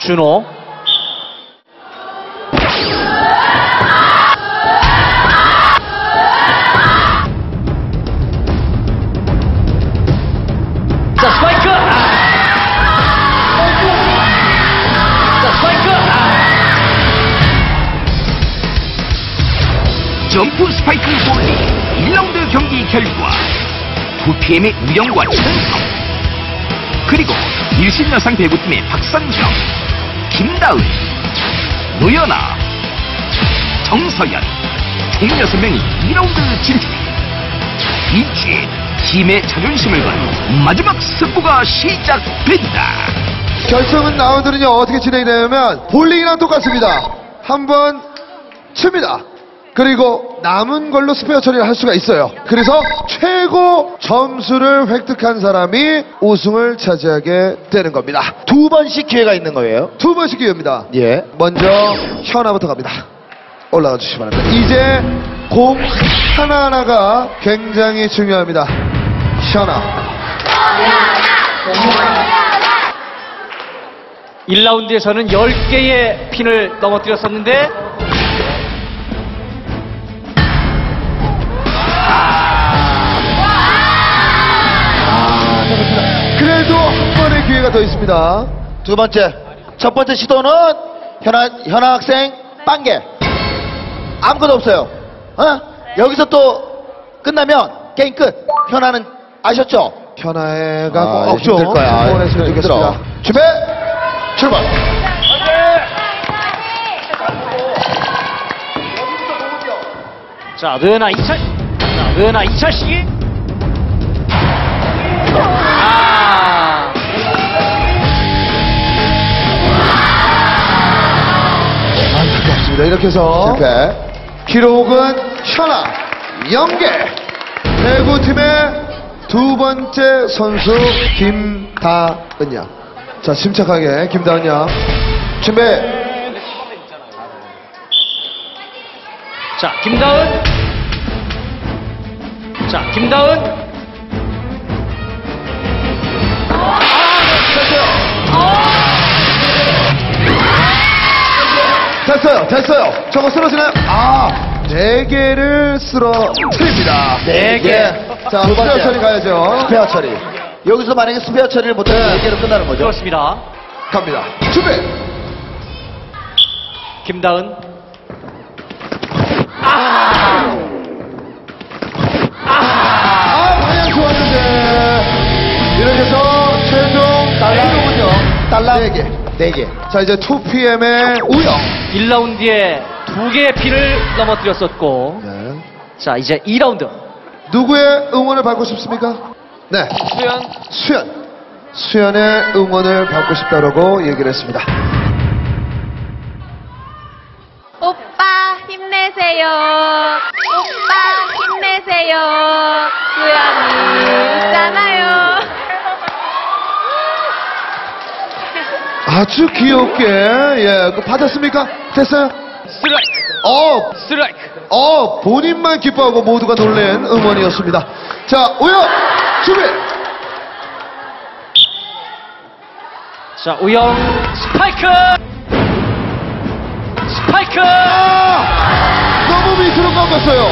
준호. 자, 스파이크! 자, 스파이크! 점프 스파이크 볼링 1라운드 경기 결과 2PM의 우영과 천성, 그리고 일신여상 배구팀의 박선정, 김다은, 노연아, 정서연 총 6명이 2라운드 진출. 이제 팀의 자존심을 건 마지막 승부가 시작된다. 결승은 라운드는요 어떻게 진행이 되냐면 볼링이랑 똑같습니다. 한번 칩니다. 그리고 남은 걸로 스페어 처리를 할 수가 있어요. 그래서 최고 점수를 획득한 사람이 우승을 차지하게 되는 겁니다. 2번씩 기회가 있는 거예요? 2번씩 기회입니다. 예. 먼저 현아부터 갑니다. 올라가 주시기 바랍니다. 이제 공 하나하나가 굉장히 중요합니다. 현아. 1라운드에서는 10개의 핀을 넘어뜨렸었는데 그래도 한 번의 기회가 더 있습니다. 2번째. 첫 번째 시도는 현아 학생 빵개. 아무것도 없어요. 여기서 또 끝나면 게임 끝. 현아는 아셨죠? 현아가 없죠. 힘들 거야. 응원했으면 좋겠습니다. 준비, 출발. 자, 노연아 2차. 자, 노연아 2차 시기. 안타깝습니다. 이렇게 해서 실패. 기록은 현아 0개. 배구팀의 2번째 선수 김다은 양. 자, 침착하게 김다은 양. 준비. 자, 김다은. 자, 김다은. 됐어요. 저거 쓰러지나요? 4개를 쓰러뜨립니다. 4개. 자, 두 번째. 스페어 처리 가야죠. 스페어 처리. 여기서 만약에 스페어 처리를 못하면 4개로 끝나는 거죠? 그렇습니다. 갑니다. 준비. 김다은. 방향 좋았는데. 이렇게 해서 최종 날라오군요. 달랑 4개. 4개. 자, 이제 2PM의 우영. 1라운드에 2개의 핀을 넘어뜨렸었고, 네. 자, 이제 2라운드. 누구의 응원을 받고 싶습니까? 네. 수연의 응원을 받고 싶다라고 얘기를 했습니다. 오빠 힘내세요. 오빠 힘내세요. 수연이 있잖아요. 아주 귀엽게, 예, 그거 받았습니까? 됐어요? 스트라이크. 본인만 기뻐하고 모두가 놀란 응원이었습니다. 자, 우영, 준비! 자, 우영 스파이크. 너무 밑으로 꺾었어요.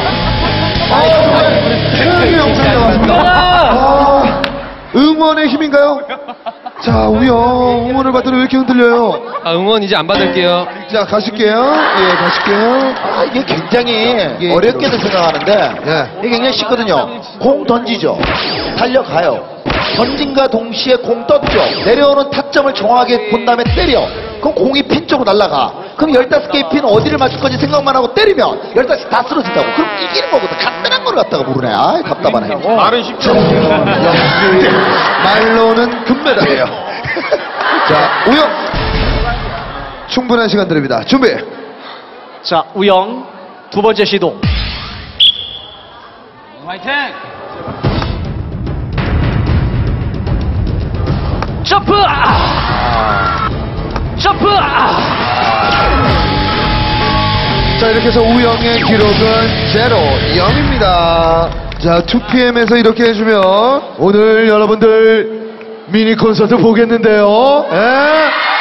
최악의 영상이 나왔습니다. 응원의 힘인가요? 자, 우영, 응원을 받더니 왜 이렇게 흔들려요? 응원 이제 안 받을게요. 자, 가실게요. 예, 가실게요. 이게 굉장히 어렵게도 생각하는데 예. 이게 굉장히 쉽거든요. 공 던지죠. 달려가요. 던진과 동시에 공 떴죠. 내려오는 타점을 정확하게 본 다음에 때려. 그럼 공이 핀 쪽으로 날아가. 그럼 15개의 핀 어디를 맞출 건지 생각만 하고 때리면 15개 다 쓰러진다고. 그럼 이기는 거거든. 간단한 걸 갖다가 모르네. 아이, 답답하네. 말은 쉽죠. 역시 말로는 금메달이에요. 자, 우영, 충분한 시간 드립니다. 준비. 자, 우영 2번째 시도. 화이팅! 점프! 점프! 자, 이렇게 해서 우영의 기록은 0입니다. 자, 2PM에서 이렇게 해주면 오늘 여러분들 미니 콘서트 보겠는데요. 예?